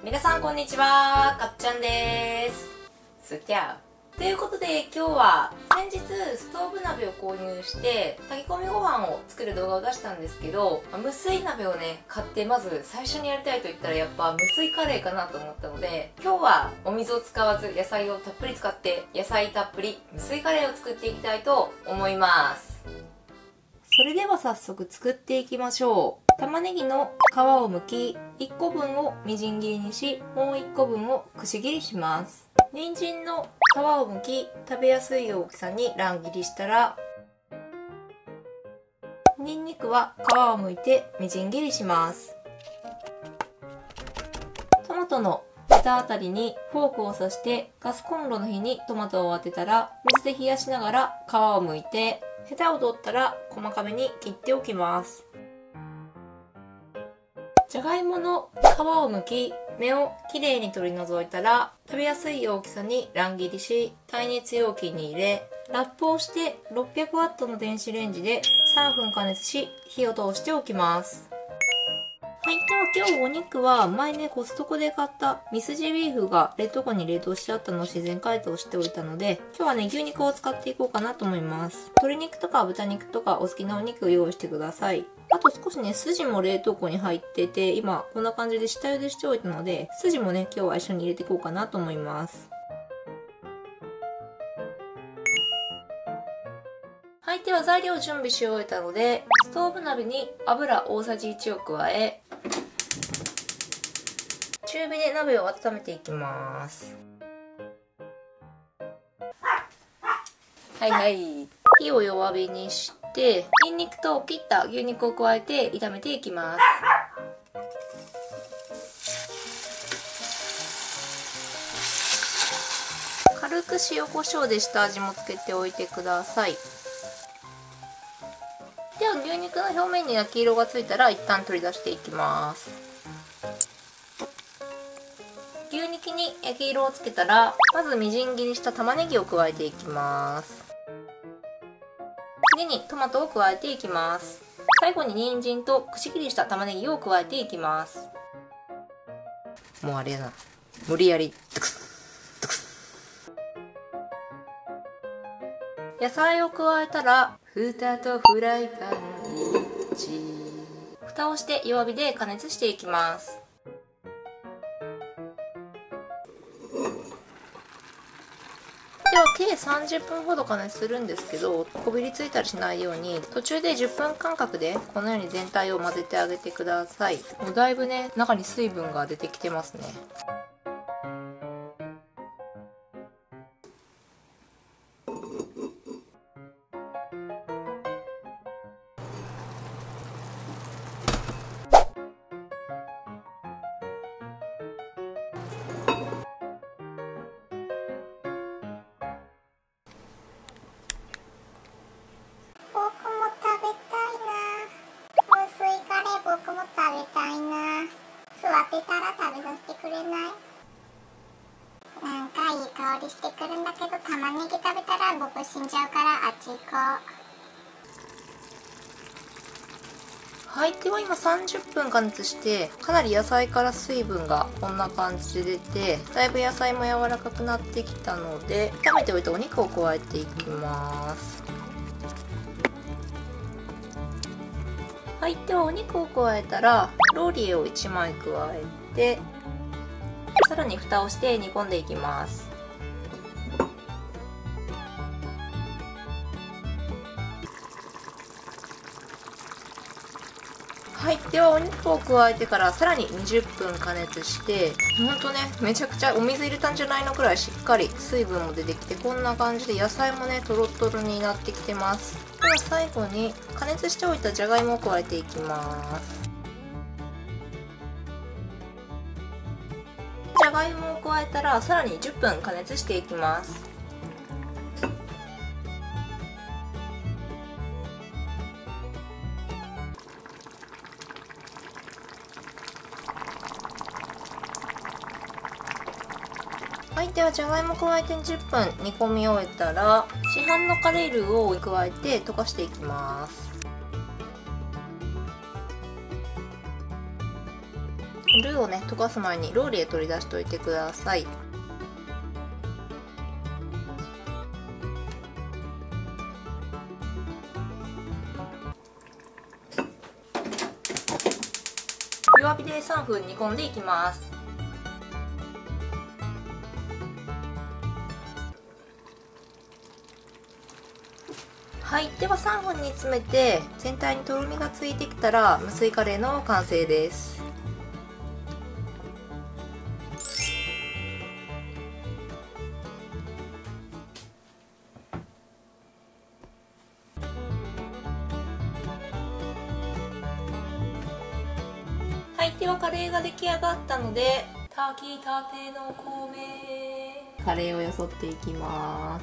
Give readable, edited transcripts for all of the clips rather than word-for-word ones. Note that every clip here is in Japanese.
皆さんこんにちは、かっちゃんです。すきゃーということで、今日は先日ストーブ鍋を購入して炊き込みご飯を作る動画を出したんですけど、無水鍋をね買ってまず最初にやりたいと言ったらやっぱ無水カレーかなと思ったので、今日はお水を使わず野菜をたっぷり使って野菜たっぷり無水カレーを作っていきたいと思います。それでは早速作っていきましょう。玉ねぎの皮を剥き、1個分をみじん切りにし、もう1個分をくし切りします。人参の皮を剥き、食べやすい大きさに乱切りしたら、にんにくは皮を剥いてみじん切りします。トマトのヘタあたりにフォークを刺してガスコンロの火にトマトを当てたら、水で冷やしながら皮を剥いて、ヘタを取ったら細かめに切っておきます。じゃがいもの皮を剥き、芽をきれいに取り除いたら、食べやすい大きさに乱切りし、耐熱容器に入れ、ラップをして600ワットの電子レンジで3分加熱し、火を通しておきます。はい、では今日お肉は前ねコストコで買ったミスジビーフが冷凍庫に冷凍してあったのを自然解凍しておいたので、今日はね牛肉を使っていこうかなと思います。鶏肉とか豚肉とかお好きなお肉を用意してください。あと少しね筋も冷凍庫に入ってて、今こんな感じで下茹でしておいたので、筋もね今日は一緒に入れていこうかなと思います。はい、では材料を準備し終えたので、ストーブ鍋に油大さじ1を加え、中火で鍋を温めていきます。火を弱火にして、ニンニクと切った牛肉を加えて炒めていきます。軽く塩コショウで下味もつけておいてください。では牛肉の表面に焼き色がついたら一旦取り出していきます。牛肉に焼き色をつけたら、まずみじん切りした玉ねぎを加えていきます。次にトマトを加えていきます。最後に人参とくし切りした玉ねぎを加えていきます。もうあれやな、無理やり野菜を加えたら、蓋とフライパン蓋をして弱火で加熱していきます。では計30分ほど加熱するんですけど、こびりついたりしないように途中で10分間隔でこのように全体を混ぜてあげてください。もうだいぶね中に水分が出てきてますね。 座ってたら食べさせてくれない？なんかいい香りしてくるんだけど、玉ねぎ食べたら僕死んじゃうからあっち行こう。 はい、では今30分加熱して、かなり野菜から水分がこんな感じで出て、だいぶ野菜も柔らかくなってきたので、炒めておいたお肉を加えていきます。はい、ではお肉を加えたらローリエを1枚加えて、さらに蓋をして煮込んでいきます。はい、ではお肉を加えてからさらに20分加熱して、ほんとねめちゃくちゃお水入れたんじゃないのくらいしっかり水分も出てきて、こんな感じで野菜もねトロトロになってきてます。では最後に加熱しておいたじゃがいもを加えていきます。じゃがいもを加えたらさらに10分加熱していきます。はい、ではじゃがいも加えて10分煮込み終えたら、市販のカレールーを加えて溶かしていきます。 ルーをね溶かす前にローリエ取り出しておいてください。弱火で3分煮込んでいきます。はい、では3分煮詰めて全体にとろみがついてきたら無水カレーの完成です。はい、ではカレーが出来上がったので炊きたての米カレーをよそっていきます。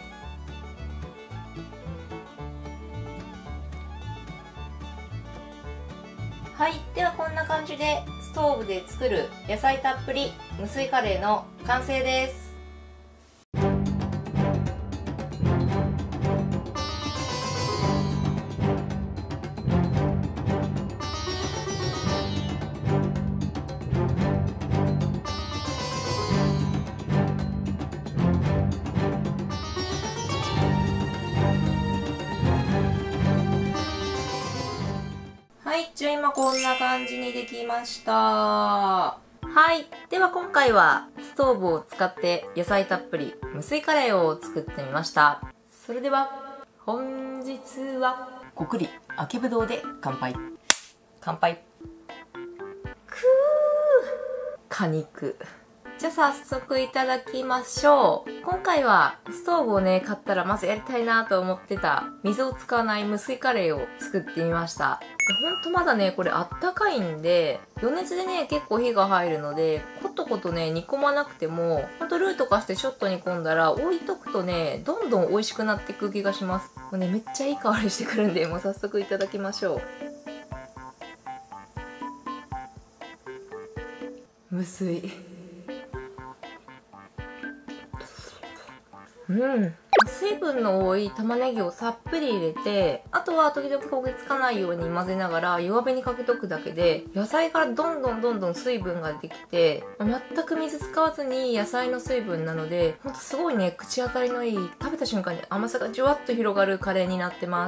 はい、ではこんな感じでストーブで作る野菜たっぷり無水カレーの完成です。はい、じゃあ今こんな感じにできました。はい、では今回はストーブを使って野菜たっぷり無水カレーを作ってみました。それでは本日はごくりあけぶどうで乾杯。乾杯。果肉。じゃあ早速いただきましょう。今回はストーブをね買ったらまずやりたいなと思ってた水を使わない無水カレーを作ってみました。ほんとまだねこれあったかいんで余熱でね結構火が入るのでコトコトね煮込まなくてもほんとルーとかしてちょっと煮込んだら置いとくとねどんどん美味しくなっていく気がします。もうねめっちゃいい香りしてくるんでもう早速いただきましょう。無水。水分の多い玉ねぎをたっぷり入れて、あとは時々焦げつかないように混ぜながら弱火にかけとくだけで野菜からどんどん水分が出てきて、全く水使わずに野菜の水分なのでほんとすごいね口当たりのいい、食べた瞬間に甘さがじゅわっと広がるカレーになってます。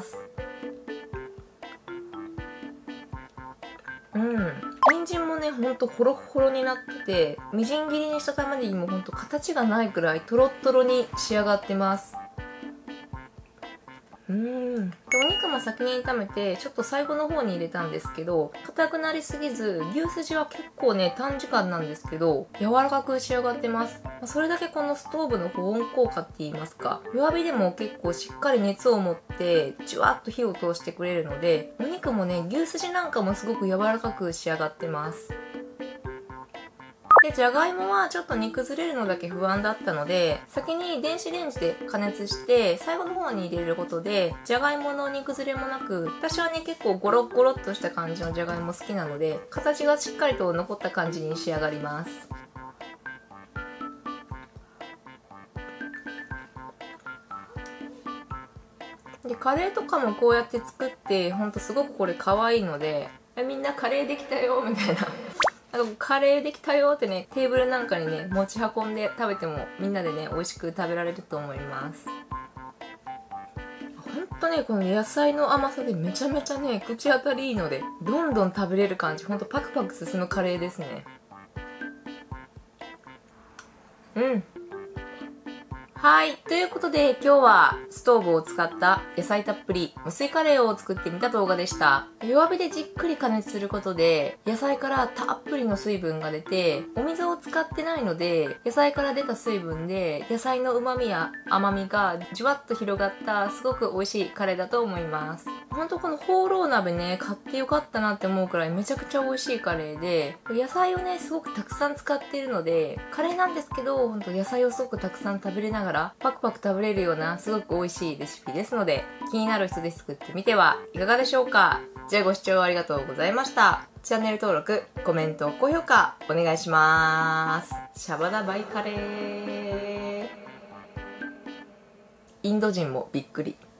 人参もねほんとホロホロになってて、みじん切りにした玉ねぎもほんと形がないくらいトロットロに仕上がってます。でお肉も先に炒めてちょっと最後の方に入れたんですけど、硬くなりすぎず牛すじは結構ね短時間なんですけど柔らかく仕上がってます。それだけこのストーブの保温効果って言いますか、弱火でも結構しっかり熱を持ってじゅわっと火を通してくれるので、お肉もね牛すじなんかもすごく柔らかく仕上がってます。で、じゃがいもはちょっと煮崩れるのだけ不安だったので、先に電子レンジで加熱して最後の方に入れることでじゃがいもの煮崩れもなく、私はね結構ゴロッゴロっとした感じのじゃがいも好きなので形がしっかりと残った感じに仕上がります。でカレーとかもこうやって作ってほんとすごくこれ可愛いので、みんなカレーできたよみたいなカレーできたよってねテーブルなんかにね持ち運んで食べてもみんなでね美味しく食べられると思います。ほんとねこの野菜の甘さでめちゃめちゃね口当たりいいのでどんどん食べれる感じ、ほんとパクパク進むカレーですね。はい。ということで今日はストーブを使った野菜たっぷり無水カレーを作ってみた動画でした。弱火でじっくり加熱することで野菜からたっぷりの水分が出て、お水を使ってないので野菜から出た水分で野菜の旨味や甘みがじゅわっと広がったすごく美味しいカレーだと思います。ほんとこのホーロー鍋ね買ってよかったなって思うくらいめちゃくちゃ美味しいカレーで、野菜をねすごくたくさん使っているのでカレーなんですけどほんと野菜をすごくたくさん食べれながらパクパク食べれるようなすごく美味しいレシピですので、気になる人で作ってみてはいかがでしょうか。じゃあご視聴ありがとうございました。チャンネル登録、コメント、高評価お願いします。シャバダバイカレー。インド人もびっくり。